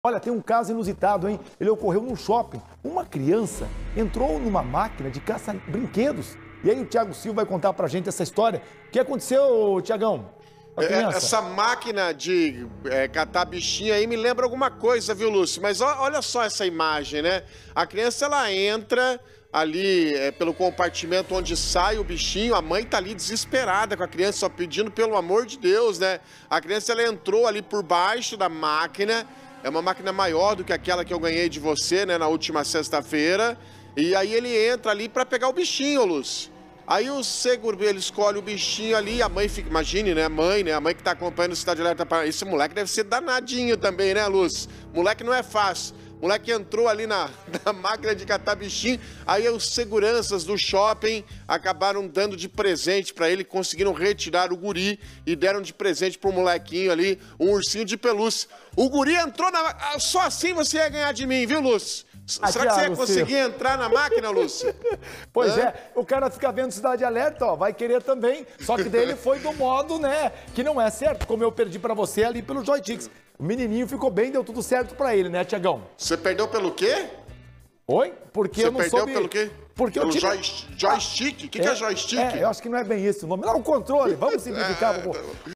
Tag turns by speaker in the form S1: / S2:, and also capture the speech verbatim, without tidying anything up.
S1: Olha, tem um caso inusitado, hein? Ele ocorreu num shopping. Uma criança entrou numa máquina de caça-brinquedos. E aí o Thiago Silva vai contar pra gente essa história. O que aconteceu, Thiagão?
S2: É, essa máquina de é, catar bichinho aí me lembra alguma coisa, viu, Lúcio? Mas ó, olha só essa imagem, né? A criança, ela entra ali é, pelo compartimento onde sai o bichinho, a mãe tá ali desesperada com a criança, só pedindo pelo amor de Deus, né? A criança, ela entrou ali por baixo da máquina. É uma máquina maior do que aquela que eu ganhei de você, né, na última sexta-feira. E aí ele entra ali para pegar o bichinho, Lúcio. Aí o seguro, ele escolhe o bichinho ali, a mãe fica, imagine, né, a mãe, né, a mãe que tá acompanhando o Cidade Alerta, esse moleque deve ser danadinho também, né, Lúcio? Moleque não é fácil. O moleque entrou ali na, na máquina de catar bichinho, aí os seguranças do shopping acabaram dando de presente pra ele, conseguiram retirar o guri e deram de presente pro molequinho ali um ursinho de pelúcia. O guri entrou na... Só assim você ia ganhar de mim, viu, Lúcio?
S1: Ah,
S2: Será que você ia conseguir entrar na máquina, Lúcio?
S1: Pois
S2: Hã?
S1: é, o cara fica vendo Cidade Alerta, ó, vai querer também, só que dele foi do modo, né, que não é certo, como eu perdi pra você ali pelo Joytix. O menininho ficou bem, deu tudo certo pra ele, né, Tiagão?
S2: Você perdeu pelo quê?
S1: Oi? Porque
S2: você
S1: eu não
S2: perdeu
S1: soube...
S2: pelo quê?
S1: Porque
S2: pelo
S1: eu tive...
S2: joy... joystick? O que, é, que é joystick?
S1: É, eu acho que não é bem isso o nome. Não, o controle, vamos simplificar.
S2: É...
S1: Vamos...